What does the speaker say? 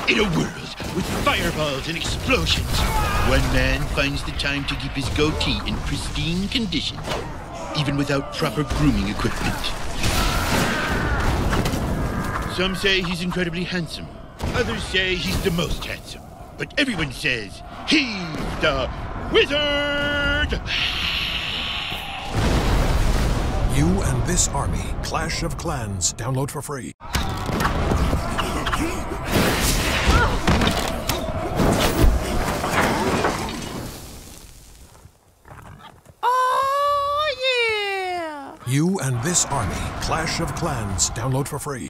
In a world with fireballs and explosions, one man finds the time to keep his goatee in pristine condition, even without proper grooming equipment. Some say he's incredibly handsome. Others say he's the most handsome. But everyone says he's the Wizard! You and This Army, Clash of Clans. Download for free. Oh, yeah! You and This Army, Clash of Clans. Download for free.